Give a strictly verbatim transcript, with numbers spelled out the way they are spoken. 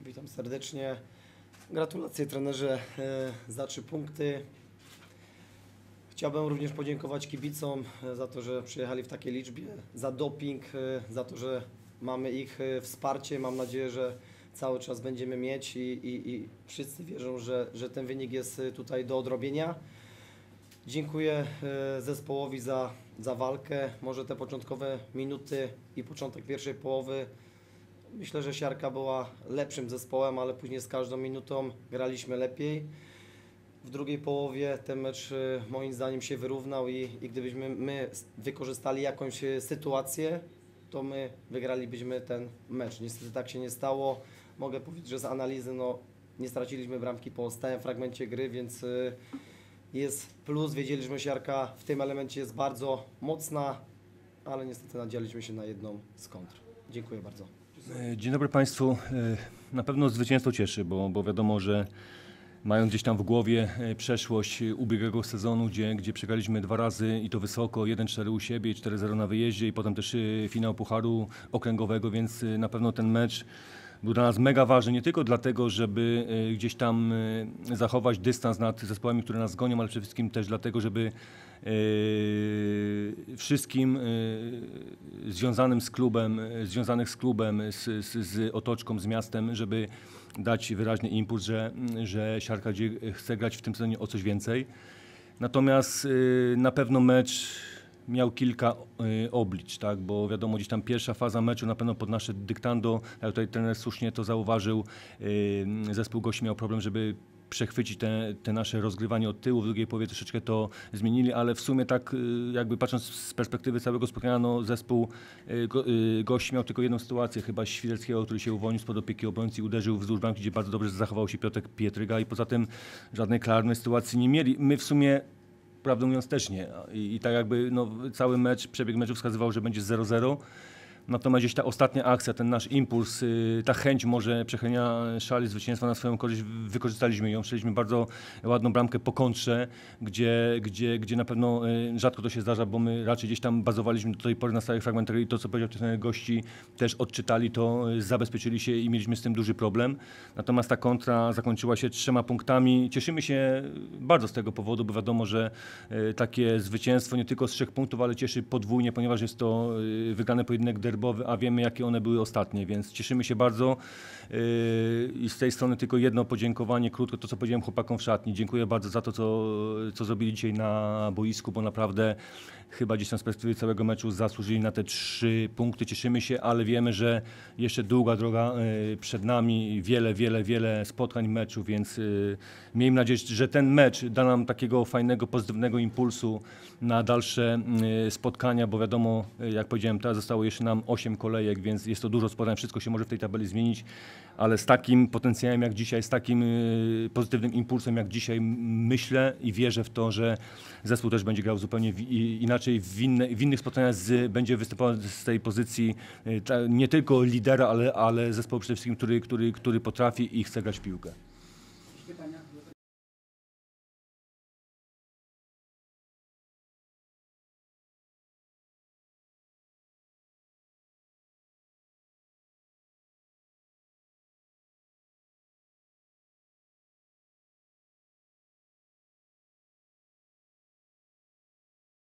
Witam serdecznie. Gratulacje trenerze za trzy punkty. Chciałbym również podziękować kibicom za to, że przyjechali w takiej liczbie, za doping, za to, że mamy ich wsparcie. Mam nadzieję, że cały czas będziemy mieć i, i, i wszyscy wierzą, że, że ten wynik jest tutaj do odrobienia. Dziękuję zespołowi za, za walkę. Może te początkowe minuty i początek pierwszej połowy, myślę, że Siarka była lepszym zespołem, ale później z każdą minutą graliśmy lepiej. W drugiej połowie ten mecz moim zdaniem się wyrównał i, i gdybyśmy my wykorzystali jakąś sytuację, to my wygralibyśmy ten mecz. Niestety tak się nie stało. Mogę powiedzieć, że z analizy no, nie straciliśmy bramki po stałym fragmencie gry, więc jest plus. Wiedzieliśmy, że Siarka w tym elemencie jest bardzo mocna, ale niestety nadzieliśmy się na jedną z kontr. Dziękuję bardzo. Dzień dobry Państwu. Na pewno zwycięstwo cieszy, bo, bo wiadomo, że mając gdzieś tam w głowie przeszłość ubiegłego sezonu, gdzie, gdzie przegraliśmy dwa razy i to wysoko, jeden cztery u siebie, cztery zero na wyjeździe i potem też finał Pucharu Okręgowego, więc na pewno ten mecz był dla nas mega ważny, nie tylko dlatego, żeby gdzieś tam zachować dystans nad zespołami, które nas gonią, ale przede wszystkim też dlatego, żeby wszystkim związanym z klubem, związanych z klubem, z, z, z otoczką, z miastem, żeby dać wyraźny impuls, że, że Siarka chce grać w tym sezonie o coś więcej. Natomiast na pewno mecz miał kilka y, oblicz, tak? Bo wiadomo, gdzieś tam pierwsza faza meczu na pewno pod nasze dyktando, jak tutaj trener słusznie to zauważył, y, zespół gości miał problem, żeby przechwycić te, te nasze rozgrywanie od tyłu, w drugiej połowie troszeczkę to zmienili, ale w sumie tak jakby patrząc z perspektywy całego spotkania, no zespół go, gości miał tylko jedną sytuację, chyba Świderskiego, który się uwolnił spod opieki obrońcy i uderzył wzdłuż bramki, gdzie bardzo dobrze zachował się Piotrek Pietryga i poza tym żadnej klarnej sytuacji nie mieli. My w sumie, prawdę mówiąc, też nie. I, i tak jakby no, cały mecz, przebieg meczu wskazywał, że będzie zero zero. Natomiast gdzieś ta ostatnia akcja, ten nasz impuls, ta chęć może przechylenia szali zwycięstwa na swoją korzyść, wykorzystaliśmy ją. Strzeliśmy bardzo ładną bramkę po kontrze, gdzie, gdzie, gdzie na pewno rzadko to się zdarza, bo my raczej gdzieś tam bazowaliśmy do tej pory na stałych fragmentach i to, co powiedział trener, gości też odczytali to, zabezpieczyli się i mieliśmy z tym duży problem. Natomiast ta kontra zakończyła się trzema punktami. Cieszymy się bardzo z tego powodu, bo wiadomo, że takie zwycięstwo nie tylko z trzech punktów, ale cieszy podwójnie, ponieważ jest to wygrany pojedynek derby, a wiemy, jakie one były ostatnie, więc cieszymy się bardzo i z tej strony tylko jedno podziękowanie, krótko, to co powiedziałem chłopakom w szatni. Dziękuję bardzo za to, co, co zrobili dzisiaj na boisku, bo naprawdę chyba gdzieś tam z perspektywy całego meczu zasłużyli na te trzy punkty. Cieszymy się, ale wiemy, że jeszcze długa droga przed nami, wiele, wiele, wiele spotkań, meczów, więc miejmy nadzieję, że ten mecz da nam takiego fajnego, pozytywnego impulsu na dalsze spotkania, bo wiadomo, jak powiedziałem, teraz zostało jeszcze nam osiem kolejek, więc jest to dużo spotkań, wszystko się może w tej tabeli zmienić, ale z takim potencjałem jak dzisiaj, z takim pozytywnym impulsem jak dzisiaj, myślę i wierzę w to, że zespół też będzie grał zupełnie w, inaczej w, inne, w innych spotkaniach, z, będzie występował z tej pozycji ta, nie tylko lidera, ale, ale zespołu przede wszystkim, który, który, który potrafi i chce grać w piłkę.